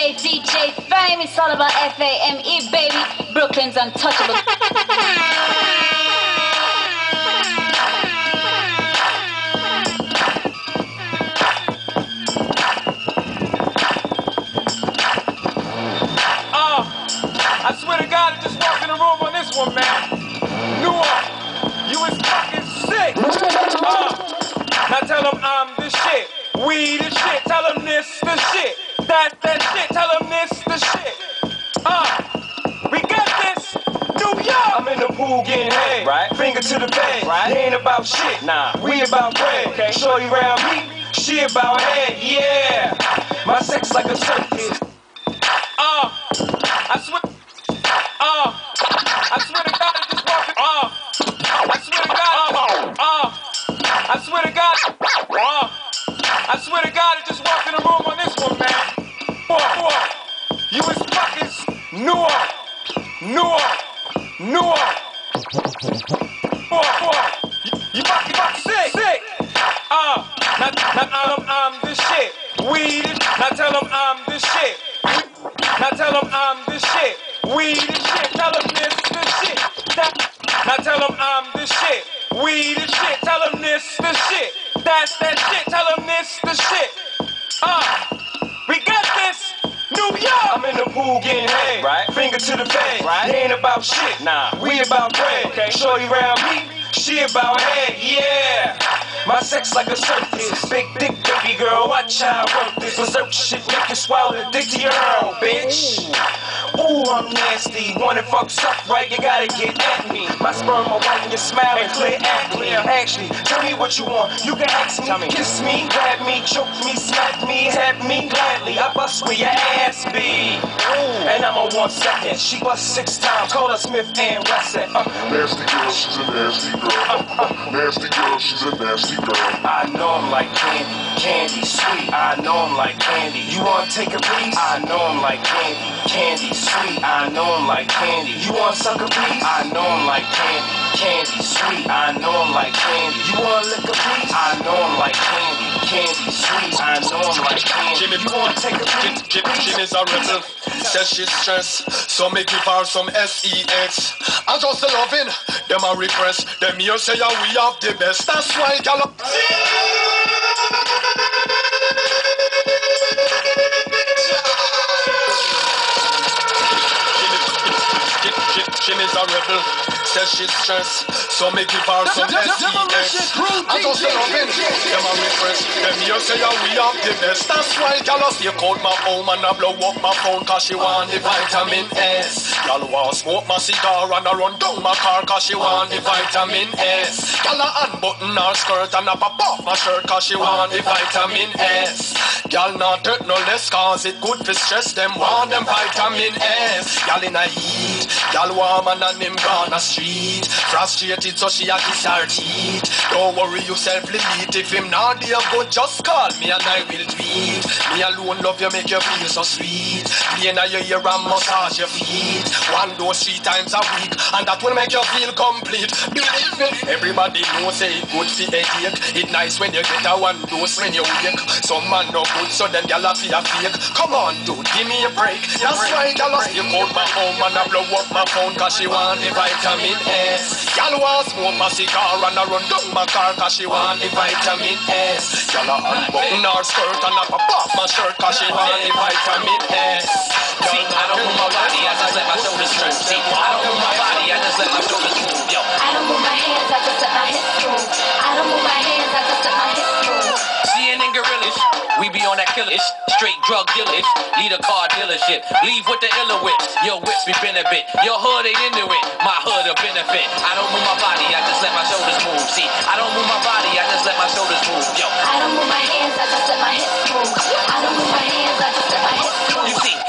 DJ Fame. It's all about FAME, baby. Brooklyn's untouchable. I swear to God, I just walked in the room on this one, man. New York, you is fucking sick. Now tell them I'm the shit. We the shit. Tell them this the shit. That shit. Tell them this the shit. We got this. New York. I'm in the pool getting head. Right. Finger to the bed. Right. It ain't about shit. Nah. We about bread. Okay. Shorty round me. She about head. Yeah. My sex like a circus. I swear. I swear to God, I just walked in. I swear to God. I swear to God. I swear to God, I just walked in the room on this one, man. You is fucking Newark. You fucking sick. Now tell them I'm the shit. Now tell them I'm the shit. Now tell them I'm the shit. We the shit. Tell them this the shit. Now tell them I'm the shit. We the shit. Tell them this the shit. That's that shit. Tell them this the shit. We got this. New York. I'm in the pool getting head. Right. Finger to the bed. Right. It ain't about shit. Nah. We about bread. Okay. Shorty round me. She about head. Yeah. My sex like a circus. Big dick baby girl. Watch how I work this. Berserk shit. Make you swallow the dick to your own, bitch. Ooh, I'm nasty. Wanna fuck stuff right, you gotta get at me. My sperm, my white, and your smile and clear acne. Actually, tell me what you want. You can ask me, kiss me, grab me, choke me, smack me, have me gladly. I bust where your ass be. And I'm on 1 second. She bust 6 times. Call her Smith and Wesson. Nasty girl, she's a nasty girl. Nasty girl, she's a nasty girl. I know I'm like candy sweet. I know I'm like candy. You wanna take a piece? I know I'm like candy sweet. I know I'm like candy. You wanna suck a piece? I know I'm like candy sweet. I know I'm like candy. You wanna lick a piece? I know I'm like candy sweet. I know I'm like candy. You wanna take a piece? Jimmy is a rebel. Says she's stressed, so me give her some sex. I just loving them a repress. Them here say yeah, we have the best. That's why y'all. Jimmy's a rebel. Says she's stressed, so me give her some sex. I just loving them a repress. Them here say yeah, we have the best. That's why y'all stay cold my home and I blow up my phone 'cause she want the vitamin S. Y'all want smoke my cigar and I run down my car 'cause she want the vitamin S. Y'all unbutton her skirt and I pop off my shirt 'cause she want the vitamin S. Y'all not hurt no less 'cause it good for stress. Them want them vitamin S. Y'all in a heat, y'all warm and him gone a street. Frustrated so she a kiss her teeth. Don't worry yourself, limit. If him not there good, just call me and I will tweet. Me alone love you, make you feel so sweet. Be in your ear and massage your feet. One dose 3 times a week, and that will make you feel complete. Believe me, everybody knows say it good for headache. It nice when you get a 1 dose when you wake. Some man no good, so them gyal a feel fake. Come on, dude, give me a break. That's why gyal a stay out my home and I blow up my phone 'cause she want the vitamin S. Gyal want smoke my cigar and I run down my car 'cause she want the vitamin S. Gyal a unbutton her skirt and I pop off my shirt 'cause she want the vitamin S. See, I don't move my body, I just let my shoulders move. See, I don't move my body, I just let my shoulders move. Yo, I don't move my hands, I just let my hips move. I don't move my hands, I just let my hips move. CNN gorillas, we be on that killer. It's straight drug dealers. Lead a car dealership. Leave with the iller whips. Your whips be benefit. Your hood ain't into it. My hood a benefit. I don't move my body, I just let my shoulders move. See, I don't move my body, I just let my shoulders move. Yo, I don't move my hands, I just let my hips move. I don't move my hands, I just let my hips move. you see,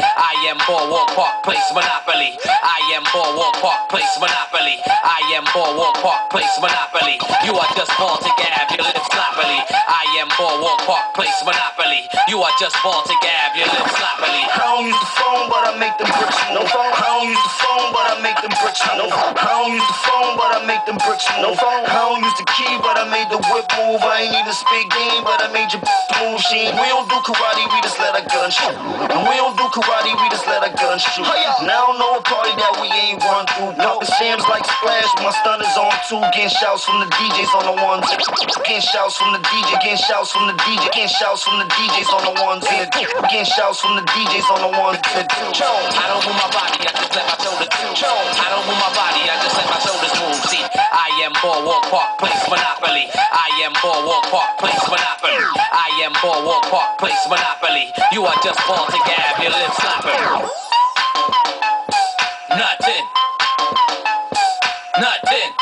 am Boardwalk Park Place Monopoly. I am Boardwalk Park Place Monopoly. I am Boardwalk Park Place Monopoly. You are just born to gab your lips sloppily. I am Boardwalk Park Place Monopoly. You are just born to gab your lips sloppily. I don't use the phone, but I make them bricks move. No phone. I don't use the phone, but I make them bricks move. No phone. I don't use the phone, but I make them bricks move. No phone. I don't use the key, but I made the whip move. I ain't even speak game, but I made your move. We don't do karate, we just let our gun shoot. And we don't do karate, we just let our gun shoot. Now I don't know a party that we ain't run through. Poppin' Sam's like Splash, my stunners on two. Getting shouts from the DJs on the ones. Getting shouts from the DJ, getting shouts from the DJ, getting shouts from the DJs on the ones. Getting shouts from the DJs on the ones. I don't move my body, I just let my shoulders move. I don't move my body, I just let my shoulders move. See, I am Boardwalk Park Place Monopoly. I am Boardwalk Park Place Monopoly. I am Boardwalk Park Place Monopoly. You are just born to gab your lips sloppily. Nothing. Nothing.